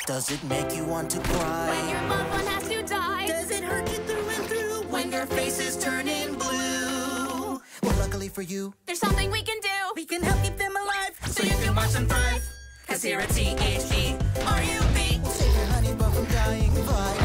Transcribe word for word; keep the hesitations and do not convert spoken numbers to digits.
Does it make you want to cry? When your loved one has to die. Does it hurt you through and through? When your face is turning blue? Well, luckily for you, there's something we can do. we can help keep them alive, so you can watch them thrive. Cause here at T H E R U B, we'll save your honey bun from dying. Bye.